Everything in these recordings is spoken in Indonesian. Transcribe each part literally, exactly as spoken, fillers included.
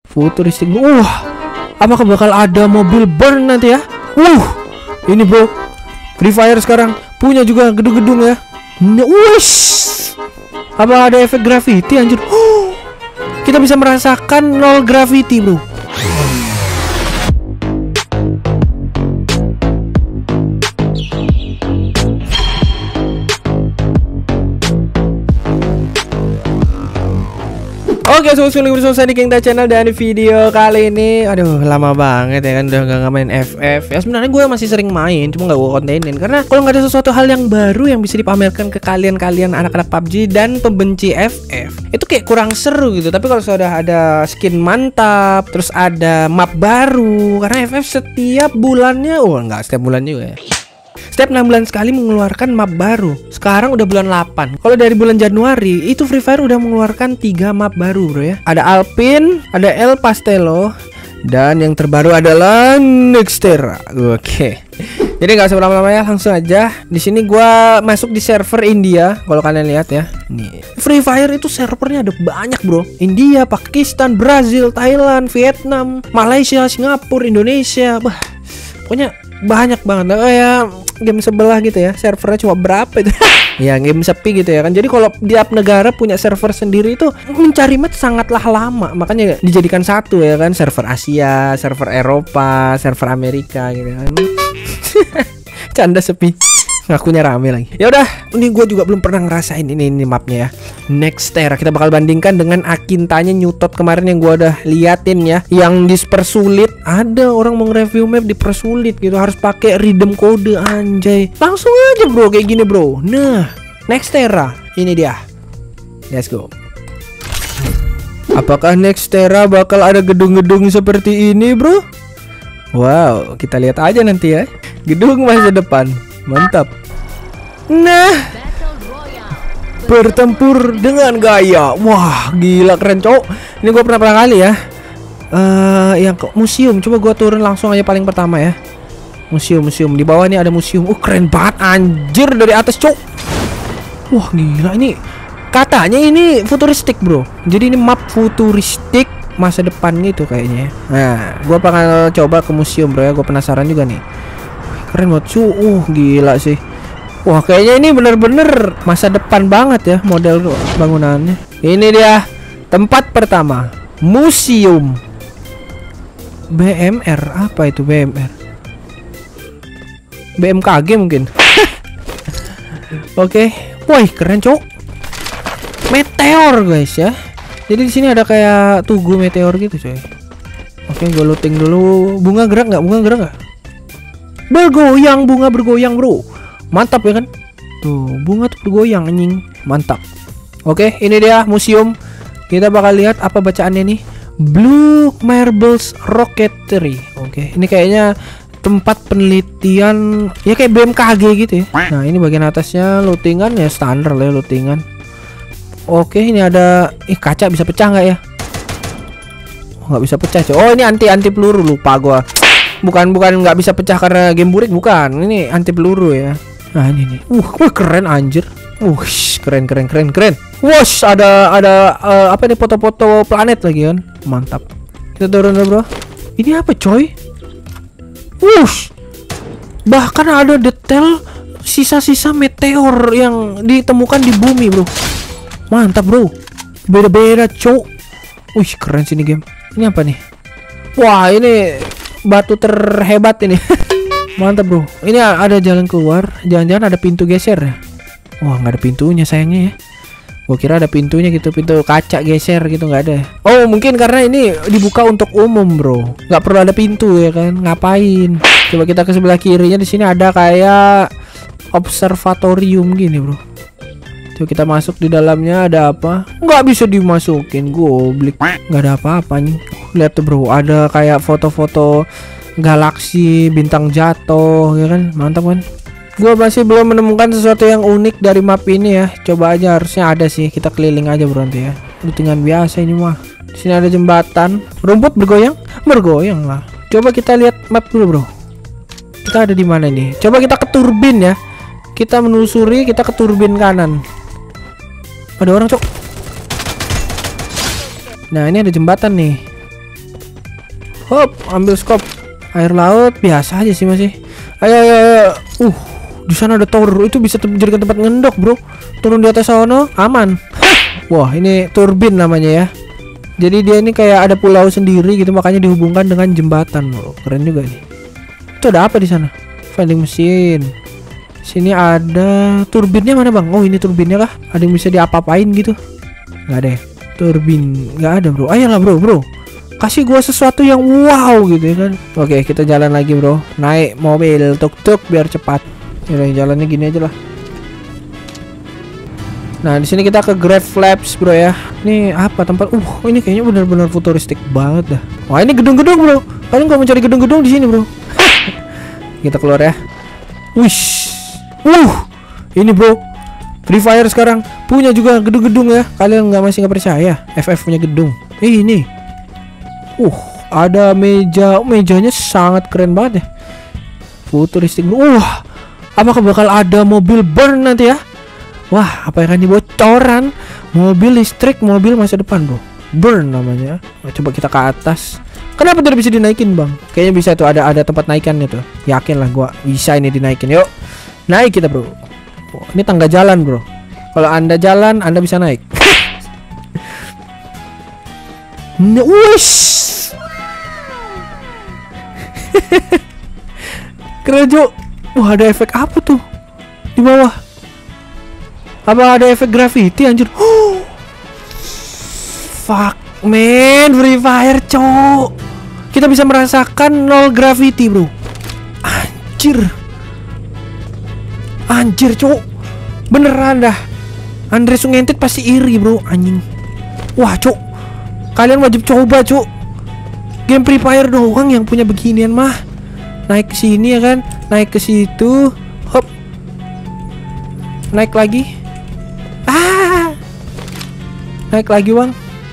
Futuristik. Wah, apakah bakal ada mobil burn nanti ya? Uh, ini bro, Free Fire sekarang punya juga gedung-gedung ya. Wush, apa ada efek gravity anjir? Oh, kita bisa merasakan nol gravity bro. Oke, so sudah bersama di King Channel, dan di video kali ini, aduh lama banget ya kan udah gak main F F. Ya sebenarnya gue masih sering main, cuma gak gue kontenin karena kalau nggak ada sesuatu hal yang baru yang bisa dipamerkan ke kalian-kalian anak-anak P U B G dan pembenci F F, itu kayak kurang seru gitu. Tapi kalau sudah ada skin mantap, terus ada map baru, karena F F setiap bulannya, oh nggak setiap bulan juga ya, setiap enam bulan sekali mengeluarkan map baru. Sekarang udah bulan delapan. Kalau dari bulan Januari itu Free Fire udah mengeluarkan tiga map baru bro ya. Ada Alpine, ada El Pastello, dan yang terbaru adalah Nextera. Oke. Jadi nggak usah lama-lama ya, langsung aja. Di sini gua masuk di server India. Kalau kalian lihat ya, nih Free Fire itu servernya ada banyak bro. India, Pakistan, Brazil, Thailand, Vietnam, Malaysia, Singapura, Indonesia. Bah, pokoknya banyak banget. Kayak game sebelah gitu ya, servernya cuma berapa itu. Ya game sepi gitu ya kan. Jadi kalau tiap negara punya server sendiri itu mencari match sangatlah lama. Makanya dijadikan satu ya kan, server Asia, server Eropa, server Amerika gitu kan. Canda sepi, ngakunya rame lagi. Ya udah, ini gue juga belum pernah ngerasain ini ini mapnya ya. Nextera kita bakal bandingkan dengan Akintanya Newtot kemarin yang gue udah liatin ya, yang dipersulit. Ada orang mau nge-review map dipersulit gitu, harus pakai redeem kode anjay. Langsung aja bro kayak gini bro. Nah, Nextera ini dia. Let's go. Apakah Nextera bakal ada gedung-gedung seperti ini bro? Wow, kita lihat aja nanti ya. Gedung masa depan, mantap. Nah, bertempur dengan gaya. Wah, gila keren cowok. Ini gue pernah pernah kali ya. Uh, yang ke museum. Coba gue turun langsung aja paling pertama ya. Museum, museum. Di bawah ini ada museum. Uh, keren banget anjir dari atas cowok. Wah, gila ini. Katanya ini futuristik bro. Jadi ini map futuristik masa depan gitu kayaknya. Nah, gue bakal coba ke museum bro ya. Gue penasaran juga nih. Keren banget cu. Uh, gila sih. Wah, kayaknya ini bener-bener masa depan banget ya model bangunannya. Ini dia tempat pertama, museum. B M R, apa itu B M R? B M K G mungkin. Oke, wah keren cok. Meteor guys ya. Jadi di sini ada kayak tugu meteor gitu coy. Oke, gue looting dulu. Bunga gerak nggak? Bunga gerak nggak? Bergoyang, bunga bergoyang bro. Mantap ya kan? Tuh, bunga tuh bergoyang anjing. Mantap. Oke, ini dia museum. Kita bakal lihat apa bacaannya nih. Blue Marbles Rocketry. Oke, ini kayaknya tempat penelitian ya kayak B M K G gitu ya. Nah, ini bagian atasnya lootingan ya, standar lah ya, lootingan. Oke, ini ada ih kaca bisa pecah nggak ya? Oh, nggak bisa pecah coy. Oh, ini anti anti peluru, lupa gua. Bukan bukan nggak bisa pecah karena game burik, bukan. Ini anti peluru ya. Nah, ini nih. Uh, uh keren anjir. Uh, keren keren keren keren. Wush, ada ada uh, apa nih foto-foto planet lagi kan. Mantap. Kita turun dulu, bro. Ini apa, coy? Wush. Bahkan ada detail sisa-sisa meteor yang ditemukan di bumi, bro. Mantap, bro. Beda-beda, cok. Wih, keren sini game. Ini apa nih? Wah, ini batu terhebat ini. Mantap bro. Ini ada jalan keluar. Jangan-jangan ada pintu geser ya. Wah, nggak ada pintunya sayangnya ya. Gua kira ada pintunya gitu, pintu kaca geser gitu, nggak ada. Oh, mungkin karena ini dibuka untuk umum bro. Nggak perlu ada pintu ya kan. Ngapain? Coba kita ke sebelah kirinya. Di sini ada kayak observatorium gini bro. Coba kita masuk, di dalamnya ada apa? Nggak bisa dimasukin, goblok. Nggak ada apa-apa nih. Lihat tuh bro, ada kayak foto-foto galaksi, bintang jatuh ya kan. Mantap kan. Gua masih belum menemukan sesuatu yang unik dari map ini ya. Coba aja, harusnya ada sih. Kita keliling aja bro nanti ya. Lootingan biasa ini mah. Di sini ada jembatan. Rumput bergoyang? Bergoyang lah. Coba kita lihat map dulu bro. Kita ada di mana nih? Coba kita ke turbin ya. Kita menelusuri, kita ke turbin kanan. Ada orang cok. Nah, ini ada jembatan nih. Hop, ambil scope. Air laut biasa aja sih masih. Ayo ayo ayo. Uh, di sana ada tower. Itu bisa dijadikan tempat ngendok, bro. Turun di atas sana aman. Wah, ini turbin namanya ya. Jadi dia ini kayak ada pulau sendiri gitu, makanya dihubungkan dengan jembatan, bro. Keren juga nih. Itu ada apa di sana? Vending mesin. Sini ada turbinnya mana, Bang? Oh, ini turbinnya kah? Ada yang bisa diapa-apain gitu? Nggak ada ya? Turbin nggak ada, bro. Ayolah, bro, bro. Kasih gua sesuatu yang wow gitu ya kan. Oke, kita jalan lagi, bro. Naik mobil tuk-tuk biar cepat. Yaudah, jalannya gini aja lah. Nah, di sini kita ke Grave Labs, bro ya. Ini apa tempat? Uh, ini kayaknya benar-benar futuristik banget dah. Wah, ini gedung-gedung, bro. Kalian gak mencari gedung-gedung di sini, bro? Kita keluar ya. Wish. Uh, ini, bro. Free Fire sekarang punya juga gedung-gedung ya. Kalian nggak masih nggak percaya? F F punya gedung. Eh, ini. Uh, ada meja. Mejanya sangat keren banget ya. Futuristik. Wah, apakah bakal ada mobil burn nanti ya? Wah, apa yang akan dibocoran? Mobil listrik, mobil masa depan, bro. Burn namanya. Nah, coba kita ke atas. Kenapa tidak bisa dinaikin, Bang? Kayaknya bisa tuh, ada ada tempat naikannya tuh. Yakin lah gua bisa ini dinaikin. Yuk, naik kita, bro. Oh, ini tangga jalan, bro. Kalau Anda jalan, Anda bisa naik. Wush. Keren, Jo. Wah, ada efek apa tuh di bawah? Apa ada efek graffiti, anjir? Oh, fuck, man. Free Fire, cok. Kita bisa merasakan nol graffiti, bro. Anjir. Anjir, cok. Beneran dah. Andre Sungentit pasti iri, bro. Anjing. Wah, cok. Kalian wajib coba, cok. Game Free Fire doang yang punya beginian mah. Naik ke sini ya kan, naik ke situ, hop, naik lagi, ah, naik lagi, Bang,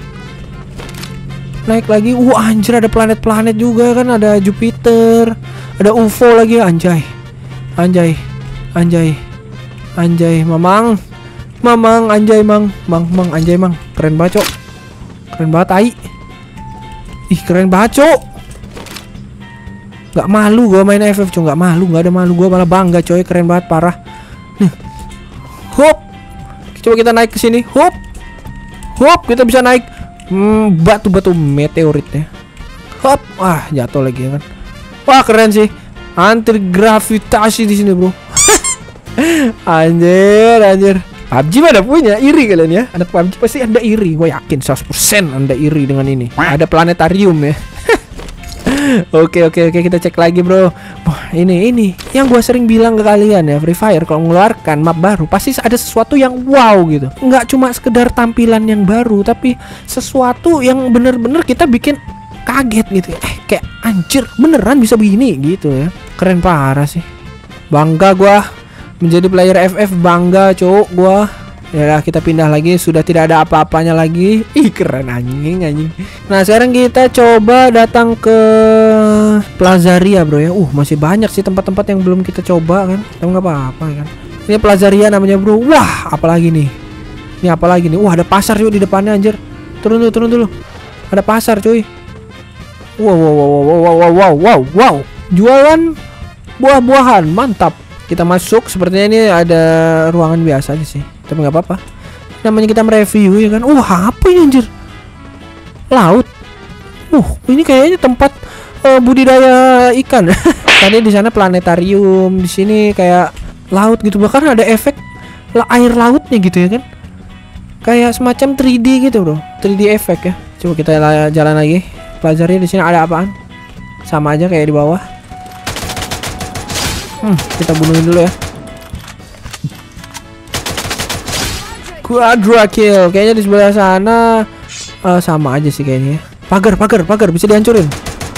naik lagi. Uh, anjir, ada planet-planet juga kan, ada Jupiter, ada U F O lagi, anjay, anjay, anjay, anjay, mamang, mamang, anjay, mang, mang, mang, anjay, mang, keren banget, cok, keren banget, ai, ih, keren banget, cok. Gak malu gua main F F, cok. Gak malu, gak ada malu, gua malah bangga, coy. Keren banget, parah. Nih. Hop. Coba kita naik ke sini. Hop. Hop, kita bisa naik hmm, batu-batu meteorit ya. Hop. Wah, jatuh lagi ya kan. Wah, keren sih. Anti gravitasi di sini, bro. Anjir, anjir. P U B G mana punya? Iri kalian ya. Anak P U B G pasti Anda iri. Gua yakin seratus persen Anda iri dengan ini. Ada planetarium ya. Oke oke oke, kita cek lagi, bro. Wah, ini ini yang gua sering bilang ke kalian ya, Free Fire kalau mengeluarkan map baru pasti ada sesuatu yang wow gitu. Nggak cuma sekedar tampilan yang baru, tapi sesuatu yang bener-bener kita bikin kaget gitu. Eh, kayak anjir, beneran bisa begini gitu ya. Keren parah sih. Bangga gua menjadi player F F, bangga, cowok gua. Ya, kita pindah lagi, sudah tidak ada apa-apanya lagi. Ih, keren, anjing anjing. Nah, sekarang kita coba datang ke Plazaria, bro ya. Uh, masih banyak sih tempat-tempat yang belum kita coba kan. Tapi nggak apa-apa kan. Ini Plazaria namanya, bro. Wah, apalagi nih? Ini apalagi nih? Wah, ada pasar juga di depannya, anjir. Turun dulu, turun dulu. Ada pasar, cuy. Wow, wow, wow, wow, wow, wow, wow, wow, wow. Jualan buah-buahan, mantap. Kita masuk, sepertinya ini ada ruangan biasa aja sih. Tapi nggak apa-apa. Namanya kita mereview ya kan. Wah, uh, apa ini, anjir? Laut. Uh, ini kayaknya tempat uh, budidaya ikan. Tadi di sana planetarium, di sini kayak laut gitu. Bahkan ada efek air lautnya gitu ya kan. Kayak semacam tiga D gitu, bro. tiga D efek ya. Coba kita jalan lagi. Pelajari di sini ada apaan? Sama aja kayak di bawah. Hmm, kita bunuhin dulu ya. Quadra kill. Kayaknya di sebelah sana uh, sama aja sih kayaknya. Pagar, pagar, pagar bisa dihancurin.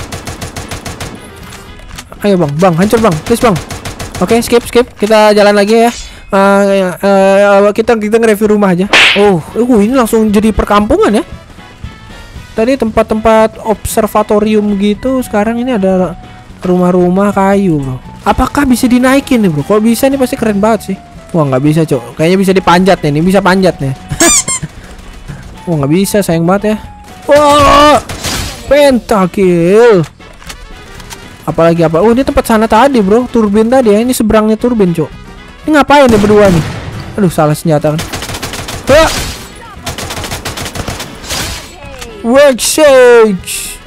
Ayo, Bang, Bang, hancur, Bang. Please, Bang. Oke, okay, skip, skip. Kita jalan lagi ya. Uh, uh, kita kita nge-review rumah aja. Oh, uh, ini langsung jadi perkampungan ya. Tadi tempat-tempat observatorium gitu, sekarang ini ada rumah-rumah kayu, bro. Apakah bisa dinaikin nih, bro? Kalau bisa nih pasti keren banget sih. Wah, nggak bisa, cok. Kayaknya bisa dipanjat nih. Ini bisa panjat nih. Wah, nggak bisa, sayang banget ya. Wah, Pentakill. Apalagi apa? Oh, ini tempat sana tadi, bro. Turbin tadi ya. Ini seberangnya turbin, Cok. Ini ngapain nih berdua nih? Aduh, salah senjata kan. Wah. Workstage.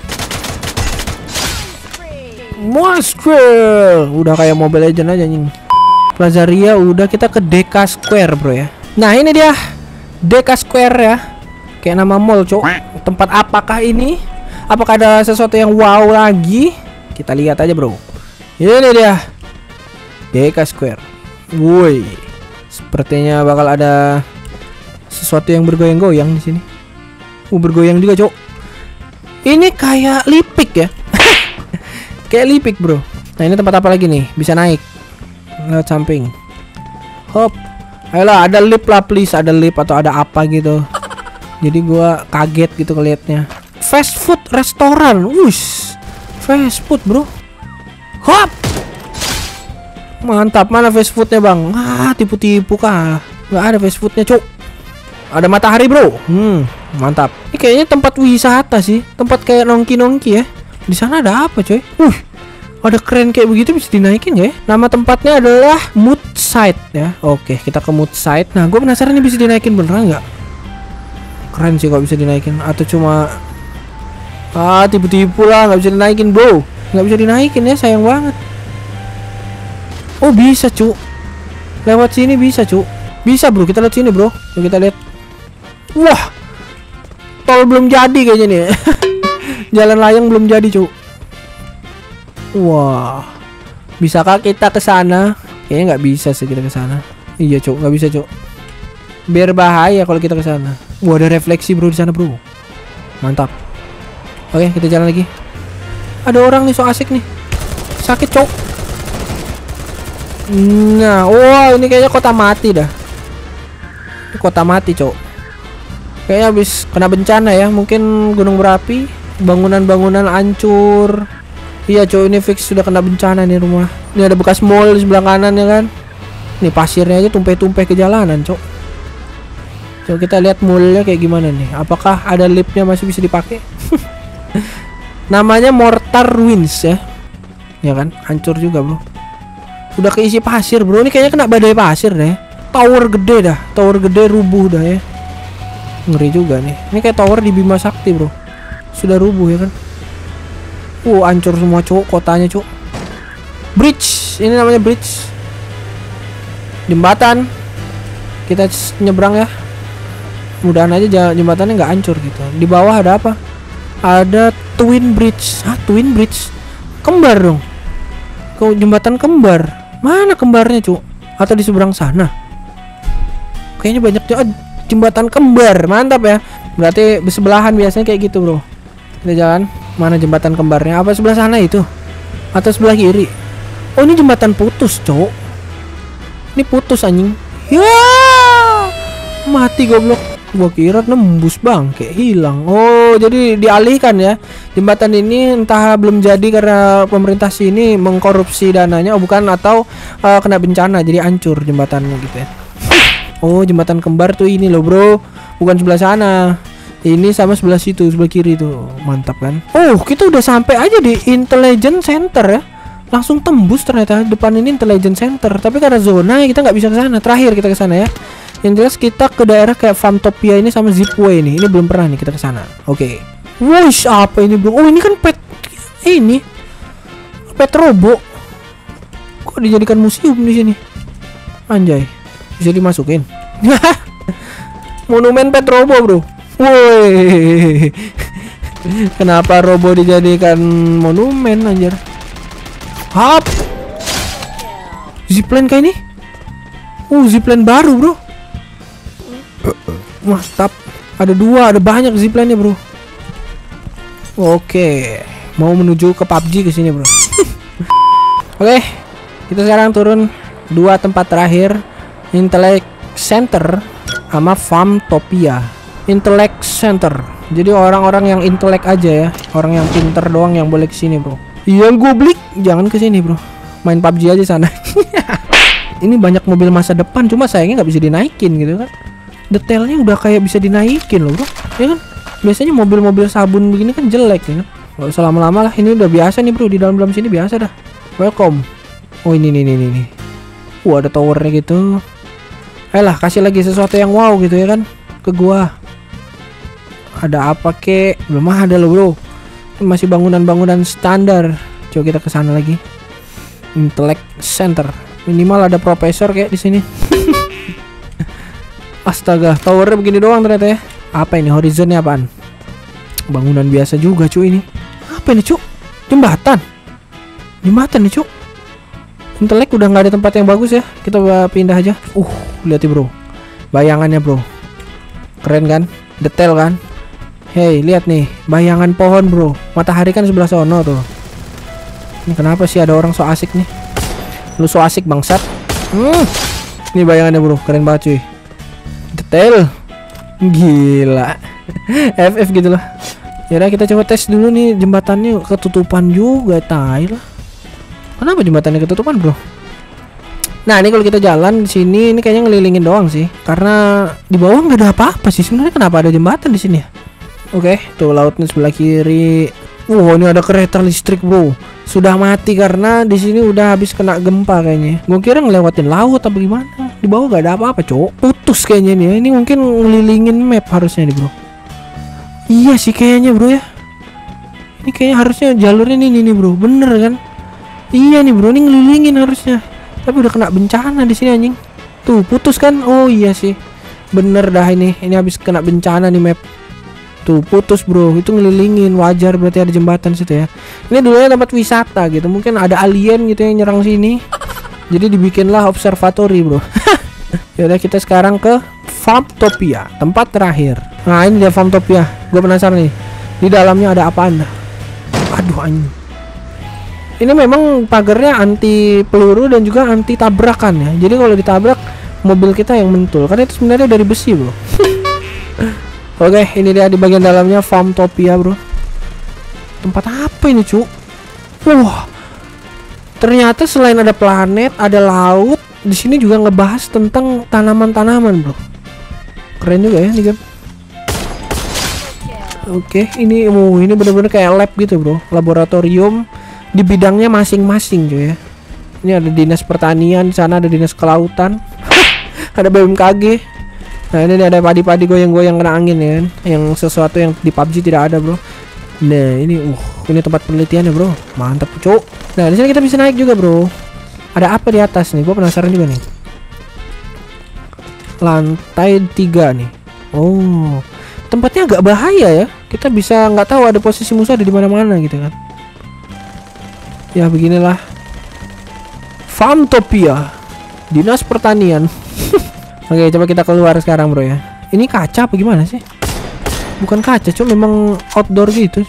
Monster. Udah kayak Mobile Legends aja anjing. Plazaria udah, kita ke Deka Square, bro ya. Nah, ini dia Deka Square ya. Kayak nama mall, Cok. Tempat apakah ini? Apakah ada sesuatu yang wow lagi? Kita lihat aja, bro. Ini dia Deka Square. Woi, sepertinya bakal ada sesuatu yang bergoyang-goyang di sini. Uh, bergoyang juga, Cok. Ini kayak lipik ya. Kayak lipik, bro. Nah, ini tempat apa lagi nih? Bisa naik lewat samping. Hop. Ayolah, ada lift lah, please. Ada lift atau ada apa gitu. Jadi gua kaget gitu ngeliatnya. Fast food restoran. Wush. Fast food, bro. Hop. Mantap. Mana fast foodnya, bang? Ah, tipu-tipu kah? Nggak ada fast foodnya, Cok. Ada matahari, bro. Hmm, mantap. Ini kayaknya tempat wisata sih. Tempat kayak nongki-nongki ya. Di sana ada apa, coy? Uh, ada keren kayak begitu, bisa dinaikin ya? Nama tempatnya adalah Mood Site ya. Oke, kita ke Mood Site. Nah, gue penasaran ini bisa dinaikin beneran nggak? Keren sih kalau bisa dinaikin. Atau cuma ah, tipu-tipu lah, nggak bisa dinaikin, bro. Nggak bisa dinaikin ya, sayang banget. Oh, bisa, cu. Lewat sini bisa, cu. Bisa, bro. Kita lihat sini, bro. Yuk kita lihat. Wah, tol belum jadi kayaknya nih. Jalan layang belum jadi, cu. Wah, bisakah kita ke sana? Kayaknya nggak bisa sih kita ke sana. Iya, cu, nggak bisa, cu. Biar bahaya kalau kita ke sana. Wah, ada refleksi, bro, di sana, bro. Mantap. Oke, kita jalan lagi. Ada orang nih, so asik nih. Sakit, cok. Nah, wow, ini kayaknya kota mati dah. Ini kota mati, cok. Kayaknya habis kena bencana ya. Mungkin gunung berapi, bangunan-bangunan hancur. Iya, cok, ini fix sudah kena bencana nih rumah. Ini ada bekas mall di sebelah kanan ya kan. Nih pasirnya aja tumpeh-tumpeh ke jalanan, cok. Coba kita lihat mallnya kayak gimana nih. Apakah ada liftnya masih bisa dipakai? Namanya Mortar Ruins ya. Ya kan, hancur juga, bro. Udah keisi pasir, bro. Ini kayaknya kena badai pasir deh. Tower gede dah, tower gede rubuh dah ya. Ngeri juga nih. Ini kayak tower di Bima Sakti, bro. Sudah rubuh ya kan. Uh, hancur semua, cuk, kotanya, cuk. Bridge, ini namanya bridge. Jembatan. Kita nyebrang ya. Mudahan aja jembatannya nggak hancur gitu. Di bawah ada apa? Ada Twin Bridge. Hah, Twin Bridge? Kembar dong. Kau jembatan kembar. Mana kembarnya, cuk? Atau di seberang sana? Kayaknya banyak juga jembatan kembar. Mantap ya. Berarti bersebelahan biasanya kayak gitu, bro. Kita jalan. Mana jembatan kembarnya? Apa sebelah sana itu? Atau sebelah kiri? Oh, ini jembatan putus, cuk. Ini putus, anjing. Ya, mati goblok. Gua kira nembus, bang, kayak hilang. Oh, jadi dialihkan ya. Jembatan ini entah belum jadi karena pemerintah sini mengkorupsi dananya, oh bukan, atau uh, kena bencana jadi hancur jembatannya gitu ya. Oh, jembatan kembar tuh ini loh, bro. Bukan sebelah sana. Ini sama sebelah situ, sebelah kiri tuh. Mantap kan? Oh, kita udah sampai aja di Intelligence Center ya. Langsung tembus ternyata. Depan ini Intelligence Center. Tapi karena zona kita nggak bisa ke sana. Terakhir kita ke sana ya. Yang jelas kita ke daerah kayak Farmtopia ini sama Zipway nih. Ini belum pernah nih kita ke sana. Oke. Okay. Wush, apa ini, bro? Oh, ini kan pet ini. Pet Robo. Kok dijadikan museum di sini? Anjay. Bisa dimasukin. Monumen Pet Robo, bro. Woi. Kenapa Robo dijadikan monumen, anjir? Hap. Zipline kayak ini? Uh, zipline baru, bro. Mantap. Ada dua, ada banyak zipline-nya, bro. Oke, mau menuju ke P U B G ke sini, bro. Oke, kita sekarang turun dua tempat terakhir, Intellect Center sama Farmtopia. Intellect Center. Jadi orang-orang yang intelek aja ya, orang yang pinter doang yang boleh kesini, bro. Yang goblik jangan kesini, bro. Main P U B G aja sana. Ini banyak mobil masa depan, cuma sayangnya nggak bisa dinaikin gitu kan. Detailnya udah kayak bisa dinaikin loh, bro. Ya kan? Biasanya mobil-mobil sabun begini kan jelek ya. Gak usah lama-lama lah, ini udah biasa nih bro, di dalam-dalam sini biasa dah. Welcome. Oh ini nih nih nih nih. Wah ada towernya gitu. Ayolah kasih lagi sesuatu yang wow gitu ya kan ke gua. Ada apa kek? Belum ada loh bro. Ini masih bangunan-bangunan standar. Coba kita ke sana lagi. Intellect Center. Minimal ada profesor kayak di sini. Astaga, towernya begini doang ternyata ya. Apa ini? Horizonnya apaan? Bangunan biasa juga cuy ini. Apa ini cuy? Jembatan. Jembatan nih cuy. Intellect udah nggak ada tempat yang bagus ya. Kita pindah aja. Uh, lihat bro. Bayangannya bro. Keren kan? Detail kan? Hey, lihat nih. Bayangan pohon bro. Matahari kan sebelah sono tuh. Ini kenapa sih ada orang so asik nih? Lu so asik bangsat. Hmm. Ini bayangannya bro. Keren banget cuy. Detail. Gila. F F gitu loh. Yaudah kita coba tes dulu nih. Jembatannya ketutupan juga. Tai lah. Kenapa jembatannya ketutupan bro? Nah ini kalau kita jalan di sini, ini kayaknya ngelilingin doang sih, karena di bawah nggak ada apa-apa sih sebenarnya. Kenapa ada jembatan di sini ya? Oke, tuh lautnya sebelah kiri. Wow, ini ada kereta listrik bro. Sudah mati karena di sini udah habis kena gempa kayaknya. Gue kira ngelewatin laut apa gimana. Di bawah nggak ada apa-apa cowok. Putus kayaknya nih. Ini mungkin ngelilingin map harusnya nih bro. Iya sih kayaknya bro ya. Ini kayaknya harusnya jalurnya nih nih bro. Bener kan? Iya nih bro, ini ngelilingin harusnya. Tapi udah kena bencana di sini anjing. Tuh putus kan? Oh iya sih. Bener dah ini. Ini habis kena bencana nih map. Tuh putus bro. Itu ngelilingin. Wajar berarti ada jembatan situ ya. Ini dulunya tempat wisata gitu. Mungkin ada alien gitu yang nyerang sini. Jadi dibikinlah observatory bro. Yaudah kita sekarang ke Farmtopia, tempat terakhir. Nah ini dia Farmtopia. Gue penasaran nih. Di dalamnya ada apaan dah? Aduh anjing. Ini memang pagarnya anti peluru dan juga anti tabrakan ya. Jadi kalau ditabrak mobil kita yang mentul, karena itu sebenarnya dari besi bro. Oke, ini dia di bagian dalamnya Farmtopia bro. Tempat apa ini cu? Wah, ternyata selain ada planet, ada laut, di sini juga ngebahas tentang tanaman-tanaman bro. Keren juga ya nih game. Oke, ini oh, ini bener-bener kayak lab gitu bro, laboratorium. Di bidangnya masing-masing cuy ya. Ini ada dinas pertanian, di sana ada dinas kelautan. Ada B M K G. Nah ini ada padi-padi goyang-goyang kena angin ya kan? Yang sesuatu yang di P U B G tidak ada bro. Nah ini uh ini tempat penelitiannya bro. Mantap cuk. Nah di sini kita bisa naik juga bro. Ada apa di atas nih? Gue penasaran juga nih. Lantai tiga nih. Oh tempatnya agak bahaya ya. Kita bisa nggak tahu ada posisi musuh ada di mana-mana gitu kan. Ya beginilah Farmtopia, dinas pertanian. Oke coba kita keluar sekarang bro ya. Ini kaca apa gimana sih? Bukan kaca cuma memang outdoor gitu.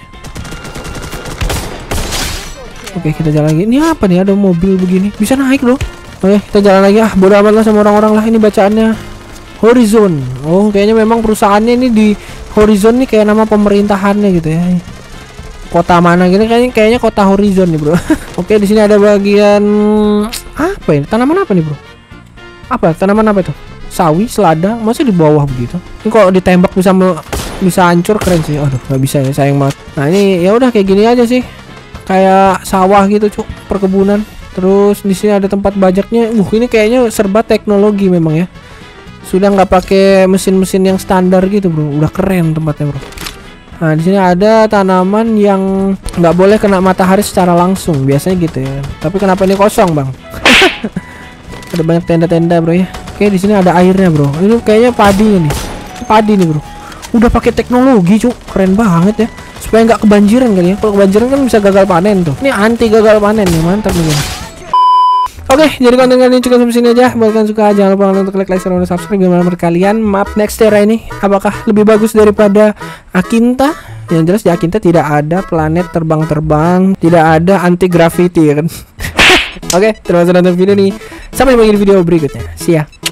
Oke kita jalan lagi. Ini apa nih, ada mobil begini bisa naik bro. Oke kita jalan lagi. Ah bodo amat lah sama orang-orang lah. Ini bacaannya Horizon. Oh kayaknya memang perusahaannya ini di Horizon nih kayak nama pemerintahannya gitu ya. Kota mana gitu kayaknya kayaknya kota Horizon nih bro. Oke di sini ada bagian apa ini? Tanaman apa nih bro? Apa tanaman apa itu? Sawi, selada, masih di bawah begitu. Ini kalau ditembak bisa bisa hancur, keren sih. Aduh nggak bisa ya, sayang banget. Nah ini ya udah kayak gini aja sih, kayak sawah gitu cuk, perkebunan. Terus di sini ada tempat bajaknya. Uh ini kayaknya serba teknologi memang ya. Sudah nggak pakai mesin-mesin yang standar gitu bro. Udah keren tempatnya bro. Nah di sini ada tanaman yang nggak boleh kena matahari secara langsung, biasanya gitu ya. Tapi kenapa ini kosong bang? Ada banyak tenda-tenda bro ya. Oke di sini ada airnya bro. Ini kayaknya padi nih, padi nih bro. Udah pakai teknologi cuk, keren banget ya. Supaya nggak kebanjiran kali ya. Kalau kebanjiran kan bisa gagal panen tuh. Ini anti gagal panen nih, mantap nih. Oke, jadi konten kali ini cukup sampai sini aja. Buat kalian suka jangan lupa untuk klik like, share, dan subscribe. Gimana menurut kalian map Nextera ini? Apakah lebih bagus daripada Akinta? Yang jelas di Akinta tidak ada planet terbang-terbang, tidak ada anti gravity ya kan. Oke, terima kasih sudah nonton video ini. Sampai jumpa di video berikutnya. See ya.